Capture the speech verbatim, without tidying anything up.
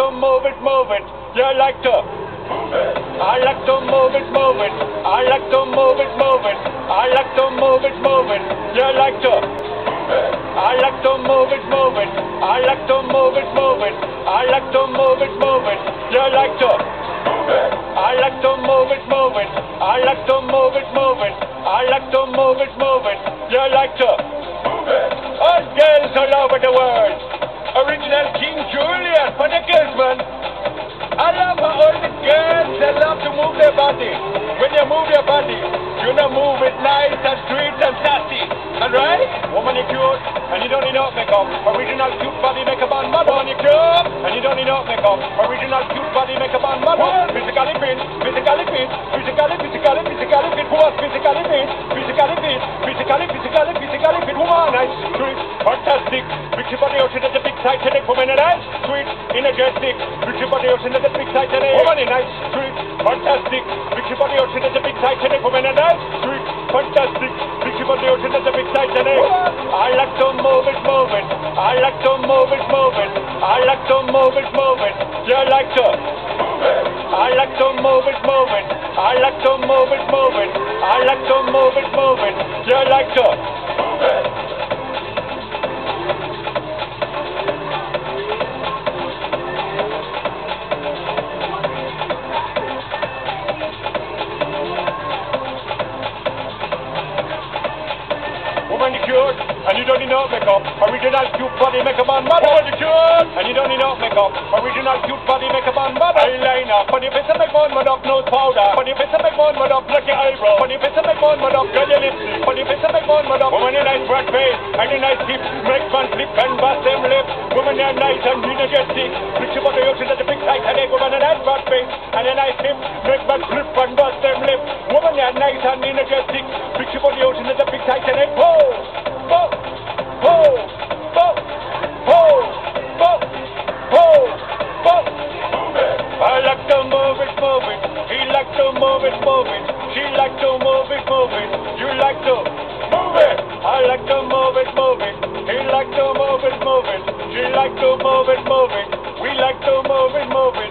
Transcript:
to move it, move it. You like to move it. I like to move it, move it. I like to move it, move it. I like to move it, move it. You like to move it. I like to move it, move it. I like to move it, move it. I like to move it, move it. You like to move it. I like to move it, move it. I like to move it, move it. I like to move it, move it. You like to move it. All girls all over the world. Original King Julian for the girls, man. I love how all the girls, they love to move their body. When you move your body, you know move it nice and sweet and sassy. Alright? Woman, you cute, and you don't need no makeup. Original cute body makeup on model. Woman, you cute, and you don't need no makeup. Original cute body makeup on model. Physically fit, physically fit, physically, physically, physically fit. Woman, physically fit, physically fit, physically, physically, physically fit. Woman, nice, sweet, fantastic. Big body ocean at the big side today. Woman, nice, sweet, energetic. Big body ocean at the big side today. Woman, nice, sweet, fantastic. Big body ocean at the big side today. Woman, nice, sweet, fantastic. Big body ocean at the big side today. I like to move it, move it. I like to move it, move it. I like to move it, move it. You like to move it. I like to move it, move it. I like to move it, move it. I like to move it, move it. You like to move it. Woman, you cute, and you don't need no makeup. Original cute body makeup on model. Woman, you cute, and you don't need no makeup. Original cute body makeup on model. Eyeliner, for the face to make one mud up, nose powder. For the face to make one mud up, like your eyebrow. For the face to make one mud up, girl your lipstick. For the face to make one mud up. Woman, you nice broad face, and you nice hips. Make one flip and bust them lips. Woman, you nice and energetic. Fix your body up to the big side today. Woman, you nice broad face, and you nice hips. Make one flip and bust them lips. Woman, you nice and energetic. Fix your body up to the big side today. Whoa! Ho, ho, ho, ho, ho, ho, ho. I like to move it, move it. He like to move it, move it. She like to move it, move it. You like to move it. I like to move it, move it. He like to move it, move it. She like to move it, move it. We like to move it, move it.